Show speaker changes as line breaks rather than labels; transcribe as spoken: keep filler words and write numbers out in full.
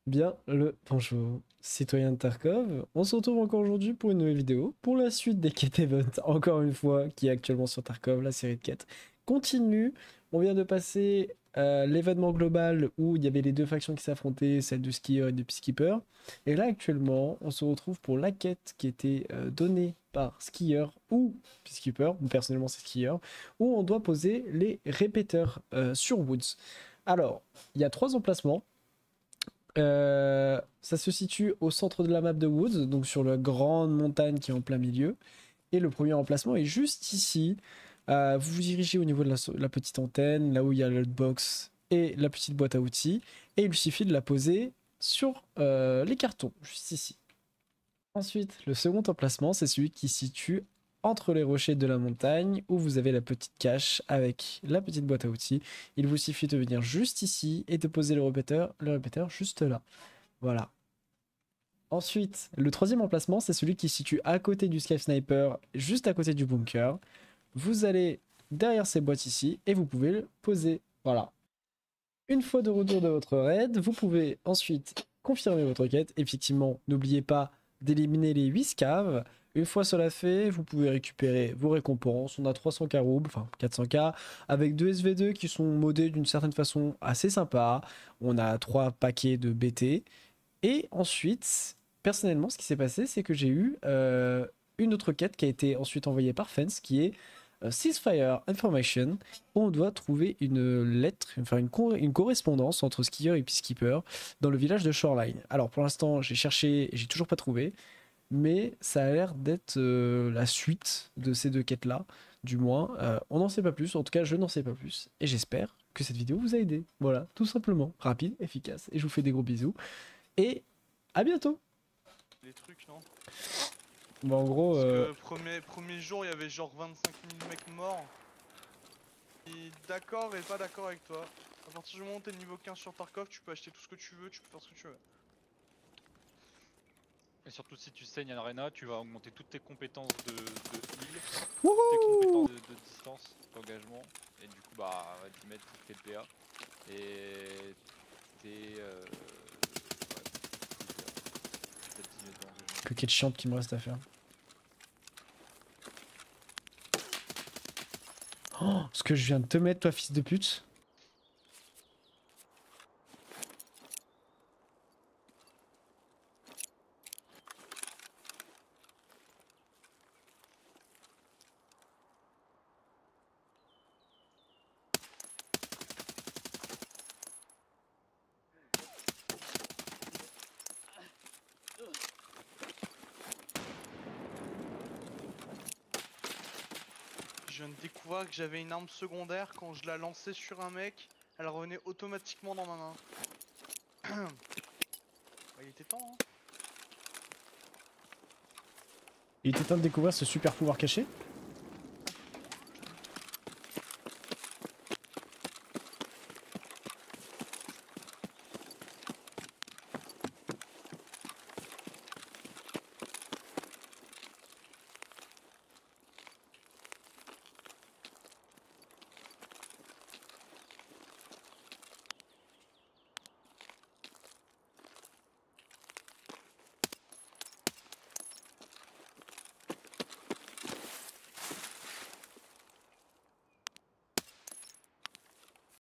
Bien le bonjour, citoyen de Tarkov. On se retrouve encore aujourd'hui pour une nouvelle vidéo, pour la suite des quêtes event, encore une fois, qui est actuellement sur Tarkov, la série de quêtes continue. On vient de passer euh, l'événement global où il y avait les deux factions qui s'affrontaient, celle du skieur et du peacekeeper. Et là, actuellement, on se retrouve pour la quête qui était euh, donnée par skieur ou peacekeeper, ou personnellement c'est skieur, où on doit poser les répéteurs euh, sur Woods. Alors, il y a trois emplacements. Euh, ça se situe au centre de la map de Woods, donc sur la grande montagne qui est en plein milieu. Et le premier emplacement est juste ici. Euh, vous vous dirigez au niveau de la, la petite antenne, là où il y a le box et la petite boîte à outils. Et il suffit de la poser sur euh, les cartons, juste ici. Ensuite, le second emplacement, c'est celui qui se situe entre les rochers de la montagne, où vous avez la petite cache avec la petite boîte à outils. Il vous suffit de venir juste ici et de poser le répéteur, le répéteur juste là. Voilà. Ensuite, le troisième emplacement, c'est celui qui se situe à côté du Sky Sniper, juste à côté du bunker. Vous allez derrière ces boîtes ici et vous pouvez le poser. Voilà. Une fois de retour de votre raid, vous pouvez ensuite confirmer votre quête. Effectivement, n'oubliez pas d'éliminer les huit scaves. Une fois cela fait, vous pouvez récupérer vos récompenses. On a trois cents K roubles, enfin quatre cents K, avec deux S V deux qui sont modés d'une certaine façon assez sympa. On a trois paquets de B T. Et ensuite, personnellement, ce qui s'est passé, c'est que j'ai eu euh, une autre quête qui a été ensuite envoyée par Fence, qui est euh, Ceasefire Information, où on doit trouver une lettre, enfin une, co une correspondance entre skieur et peacekeeper dans le village de Shoreline. Alors pour l'instant, j'ai cherché et j'ai toujours pas trouvé, mais ça a l'air d'être euh, la suite de ces deux quêtes-là, du moins. Euh, on n'en sait pas plus, en tout cas je n'en sais pas plus, et j'espère que cette vidéo vous a aidé. Voilà, tout simplement, rapide, efficace, et je vous fais des gros bisous. Et à bientôt.
Les trucs, non?
Bon, en gros...
Parce
Euh...
que premier, premier jour, il y avait genre vingt-cinq mille mecs morts. Et d'accord et pas d'accord avec toi. À partir du moment où t'es niveau quinze sur Tarkov, tu peux acheter tout ce que tu veux, tu peux faire ce que tu veux.
Et surtout si tu saignes à l'arena, tu vas augmenter toutes tes compétences de, de heal,
Wouhou,
tes compétences de, de distance, d'engagement, et du coup bah dix mètres tes P A. Et tes... Euh, ouais, dix mètres d'engagement.
que quête chiante qu'il me reste à faire. Oh, ce que je viens de te mettre, toi, fils de pute.
Je viens de découvrir que j'avais une arme secondaire, quand je la lançais sur un mec, elle revenait automatiquement dans ma main. Bah, il était temps, hein.
Il était temps de découvrir ce super pouvoir caché.